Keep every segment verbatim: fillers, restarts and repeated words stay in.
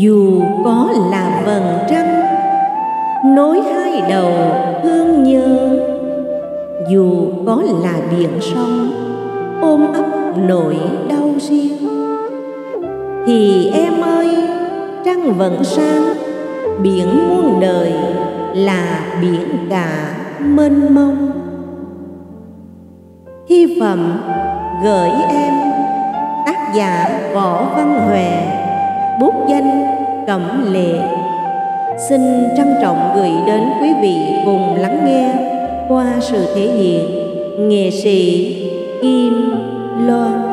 Dù có là vầng trăng nối hai đầu thương nhớ, dù có là biển sông ôm ấp nỗi đau riêng, thì em ơi, trăng vẫn sáng, biển muôn đời là biển cả mênh mông. Thi phẩm gửi em, tác giả Võ Văn Hòe, bút danh Cẩm Lệ. Xin trân trọng gửi đến quý vị cùng lắng nghe qua sự thể hiện nghệ sĩ Kim Loan.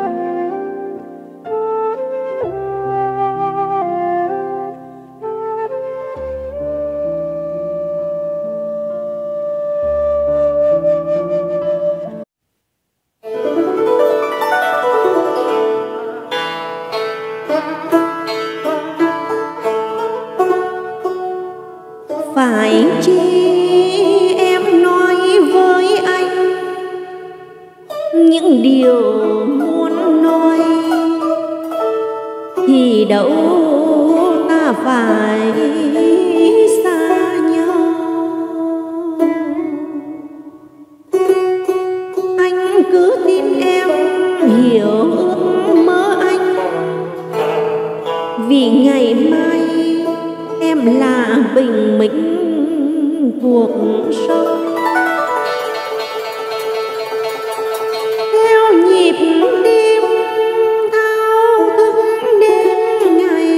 Phải chi em nói với anh những điều muốn nói, thì đâu ta phải xa nhau. Anh cứ tin em hiểu ước mơ anh, vì ngày mai em là bình minh cuộc sống. Theo nhịp tim thao thức đến ngày,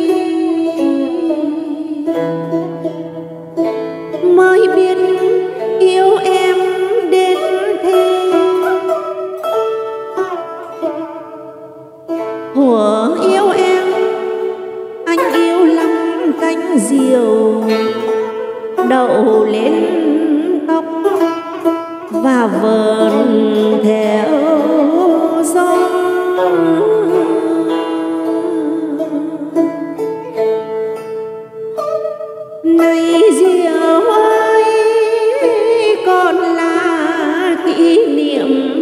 mới biết yêu em đến thế. Thuở yêu em, anh yêu lắm cánh diều đậu lên tóc và vờn theo gió. Này diều ơi, còn là kỷ niệm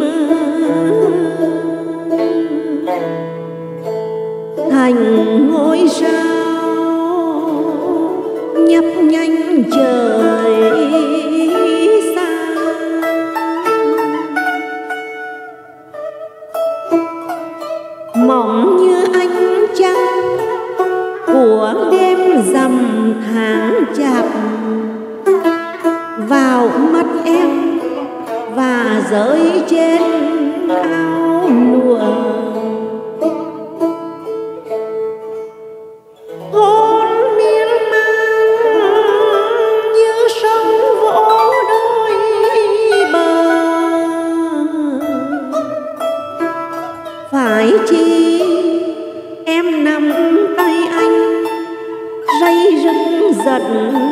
thành ngôi sao nhấp nhanh trời xa. Mỏng như ánh trăng của đêm rằm tháng chạp vào mắt em và rơi trên áo lụa. Phải chi em nắm tay anh day dứt giận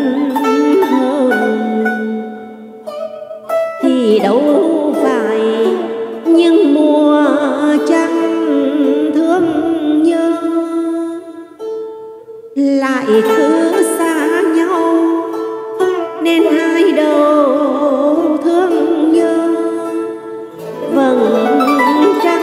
hơn, thì đâu phải những mùa trăng thương nhớ lại cứ xa nhau, nên hai đầu thương nhớ vầng trăng.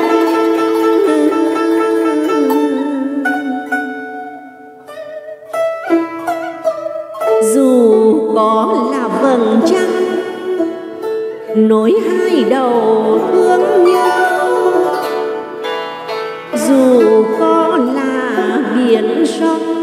Dù có là vầng trăng nối hai đầu thương nhớ, dù có là biển sông